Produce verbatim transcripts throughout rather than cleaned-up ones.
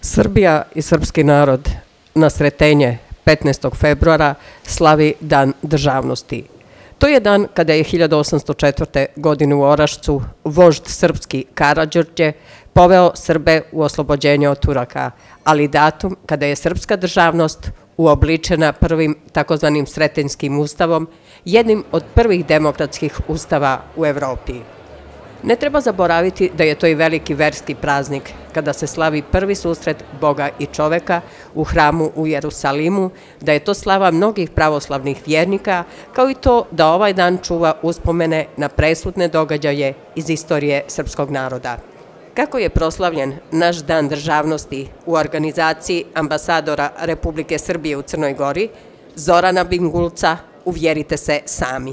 Srbija i srpski narod na Sretenje petnaestog februara slavi Dan državnosti. To je dan kada je hiljadu osamsto četvrte. godine u Orašcu vožd srpski Karađorđe poveo Srbe u oslobođenje od Turaka, ali datum kada je srpska državnost uobličena prvim takozvanim Sretenjskim ustavom, jednim od prvih demokratskih ustava u Evropi. Ne treba zaboraviti da je to i veliki verski praznik, kada se slavi prvi susret Boga i čoveka u hramu u Jerusalimu, da je to slava mnogih pravoslavnih vjernika, kao i to da ovaj dan čuva uspomene na presudne događaje iz istorije srpskog naroda. Kako je proslavljen naš Dan državnosti u organizaciji ambasadora Republike Srbije u Crnoj Gori, Zorana Bingulca, uvjerite se sami.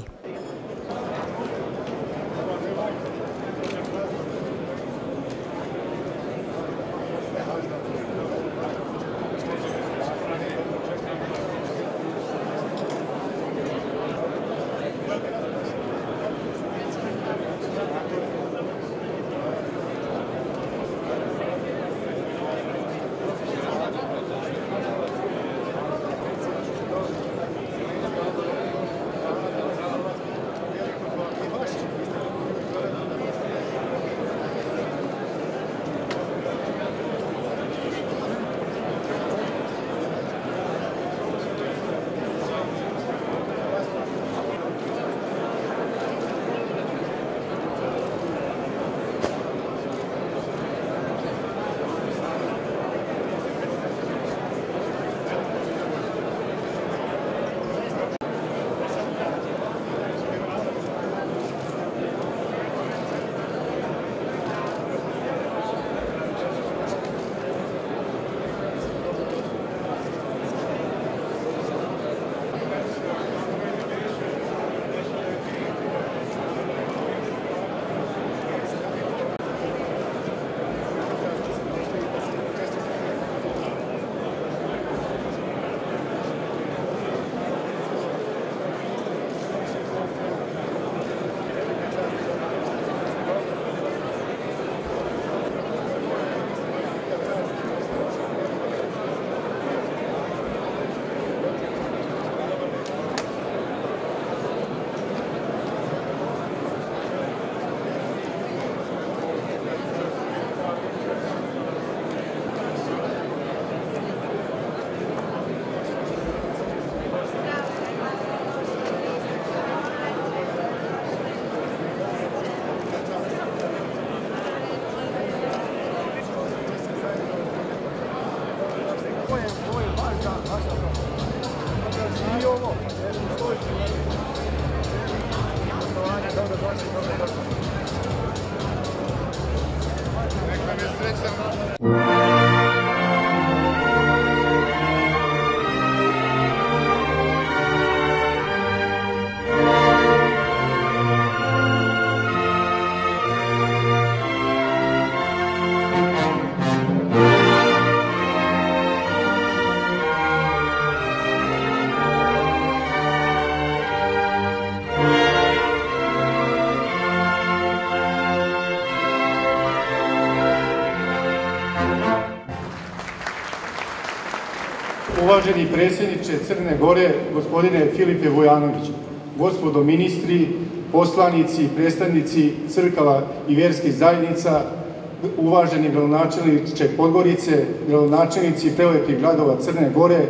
Uvaženi predsjedniče Crne Gore, gospodine Filipe Vujanović, gospodo ministri, poslanici, predstavnici crkava i vjerskih zajednica, uvaženi gradonačelniče Podgorice, gradonačelnici prelepih gradova Crne Gore,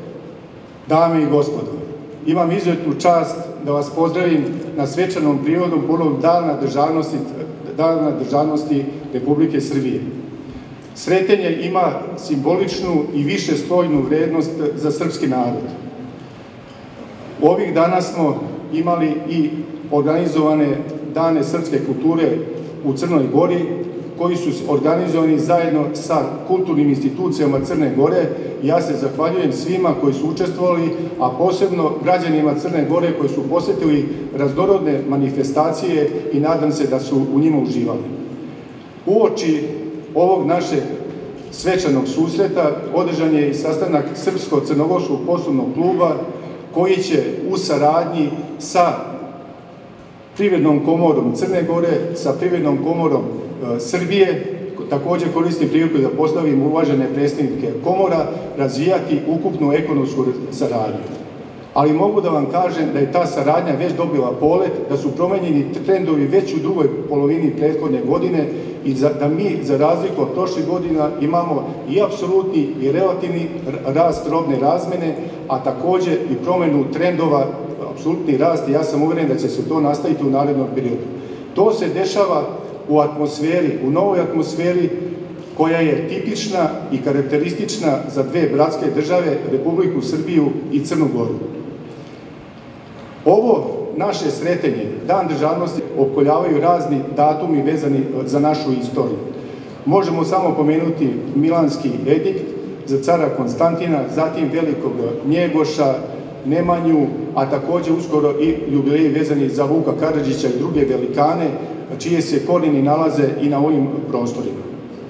dame i gospodo. Imam izuzetnu čast da vas pozdravim na svečanom prigodom povodom Dana državnosti, Dana državnosti Republike Srbije. Sretenje ima simboličnu i višeslojnu vrednost za srpski narod. Ovih dana smo imali i organizovane dane srpske kulture u Crnoj Gori, koji su organizovani zajedno sa kulturnim institucijama Crne Gore. Ja se zahvaljujem svima koji su učestvovali, a posebno građanima Crne Gore koji su posjetili raznorodne manifestacije i nadam se da su u njima uživali. Uoči ovog našeg svečanog susreta održan je i sastanak Srpsko-crnogorskog poslovnog kluba koji će u saradnji sa Privrednom komorom Crne Gore, sa Privrednom komorom Srbije, također koristim priliku da pozdravim uvažene predstavnike komora, razvijati ukupnu ekonomsku saradnju. Ali mogu da vam kažem da je ta saradnja već dobila polet, da su promenjeni trendovi već u drugoj polovini prethodne godine i da mi, za razliku od prošlih godina, imamo i apsolutni i relativni rast robne razmene, a također i promenu trendova, apsolutni rast, i ja sam uveren da će se to nastaviti u narednom periodu. To se dešava u atmosferi, u novoj atmosferi koja je tipična i karakteristična za dve bratske države, Republiku Srbiju i Crnu Goru. Ovo naše sretenje, Dan državnosti, opkoljavaju razni datumi vezani za našu istoriju. Možemo samo pomenuti Milanski edikt za cara Konstantina, zatim velikog Njegoša, Nemanju, a također uskoro i jubileji vezani za Vuka Karadžića i druge velikane, čije se korijeni nalaze i na ovim prostorima.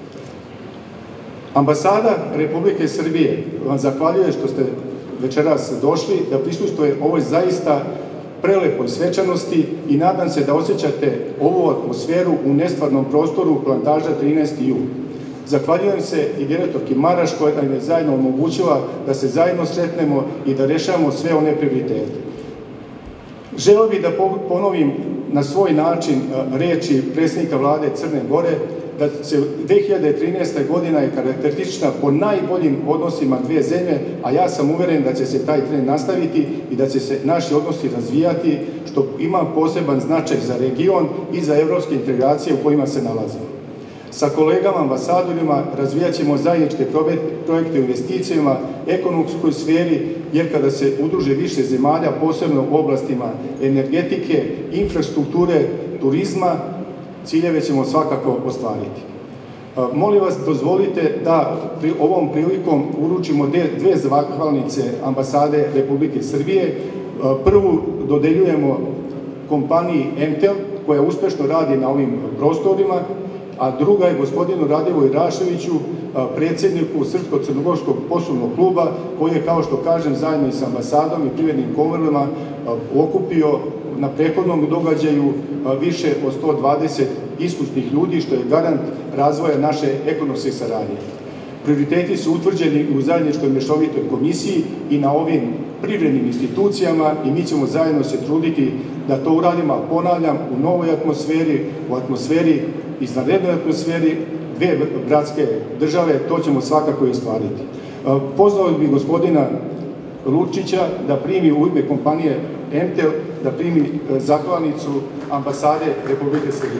Ambasada Republike Srbije vam zahvaljuje što ste večeras došli da prisustvuje ovoj zaista prelepoj svečanosti i nadam se da osjećate ovu atmosferu u nestvarnom prostoru plantaža trinaesti jul. Zahvaljujem se i direktorki Maraš koja nam je zajedno omogućila da se zajedno sretnemo i da rešavamo sve one prioritete. Želeo bih da ponovim na svoj način reči predsjednika vlade Crne Gore, da se dve hiljade trinaesta. godina je karakteristična po najboljim odnosima dve zemlje, a ja sam uveren da će se taj trend nastaviti i da će se naši odnosi razvijati, što ima poseban značaj za region i za evropske integracije u kojima se nalazimo. Sa kolegama ambasadorima razvijat ćemo zajedničke projekte u investicijama, ekonomskoj sferi, jer kada se udruže više zemalja, posebno u oblastima energetike, infrastrukture, turizma, ciljeve ćemo svakako ostvariti. Molim vas, dozvolite da ovom prilikom uručimo dve zahvalnice ambasade Republike Srbije. Prvu dodeljujemo kompaniji Entel, koja uspešno radi na ovim prostorima, a druga je gospodinu Radivoju Raševiću, predsjedniku Srpsko-crnogorskog poslovnog kluba, koji je, kao što kažem, zajedno i sa ambasadom i privrednim komorama okupio na prethodnom događaju više od sto dvadeset iskusnih ljudi, što je garant razvoja naše ekonomske saradnje. Prioriteti su utvrđeni u zajedničkoj mešovitoj komisiji i na ovim privrednim institucijama i mi ćemo zajedno se truditi da to uradimo, ponavljam, u novoj atmosferi, u atmosferi, izvanrednoj atmosferi dve bratske države, to ćemo svakako i ostvariti. Pozvao bih gospodina Lučića da primi u ime kompanije Entel, da primi zahvalnicu ambasade Republike Srbije.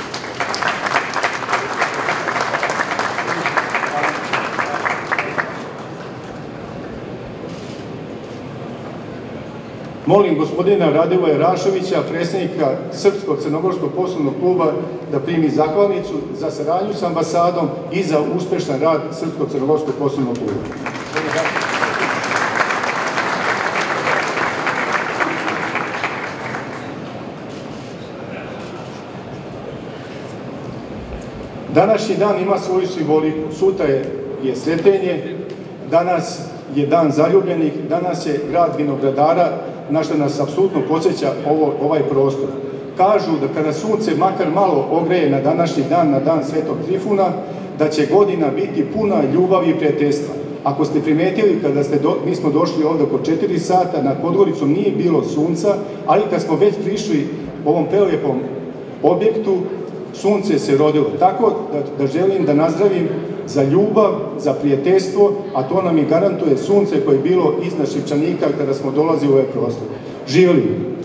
Molim gospodina Radivoja Raševića, predsjednika Srpsko-crnogorskog poslovnog kluba, da primi zahvalnicu za saradnju s ambasadom i za uspešan rad Srpsko-crnogorskog poslovnog kluba. Današnji dan ima svoju simboliku. Sutra je Sretenje, danas je dan zaljubljenih, danas je grad vinogradara, na što nas apsolutno podsjeća ovaj prostor. Kažu da kada sunce makar malo ogreje na današnji dan, na dan Svetog Trifuna, da će godina biti puna ljubavi i prijateljstva. Ako ste primetili, kada ste mi smo došli ovdje oko četiri sata, nad Podgoricom nije bilo sunca, ali kad smo već prišli ovom prelijepom objektu, sunce se rodilo. Tako da želim da nazdravim za ljubav, za prijateljstvo, a to nam i garantuje sunce koje je bilo iznad Šipčanika kada smo dolazili u ovaj prostor. Živjeli!